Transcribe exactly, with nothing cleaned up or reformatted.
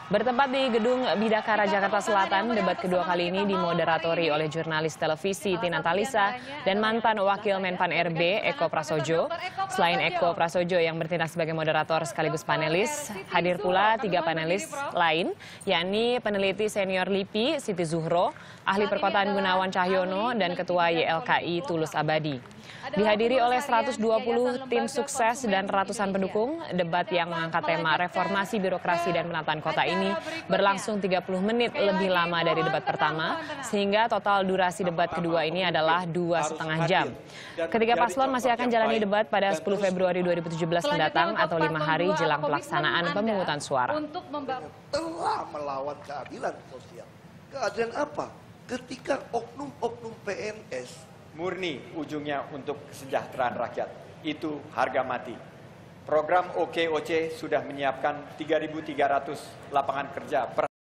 Bertempat di Gedung Bidakara, Jakarta Selatan, debat kedua kali ini dimoderatori oleh jurnalis televisi Tina Talisa dan mantan Wakil Menpan R B Eko Prasojo. Selain Eko Prasojo yang bertindak sebagai moderator sekaligus panelis, hadir pula tiga panelis lain, yakni peneliti senior LIPI Siti Zuhro, ahli perkotaan Gunawan Cahyono, dan Ketua Y L K I Tulus Abadi. Dihadiri oleh seratus dua puluh tim sukses dan ratusan pendukung, debat yang mengangkat tema reformasi birokrasi dan penataan kota ini berlangsung tiga puluh menit lebih lama dari debat pertama, sehingga total durasi debat kedua ini adalah dua setengah jam. Ketiga paslon masih akan jalani debat pada sepuluh Februari dua ribu tujuh belas mendatang atau lima hari jelang pelaksanaan pemungutan suara. Telah melawan keadilan sosial. Keadilan apa? Ketika oknum-oknum P N S murni ujungnya untuk kesejahteraan rakyat, itu harga mati. Program O K O C sudah menyiapkan tiga ribu tiga ratus lapangan kerja per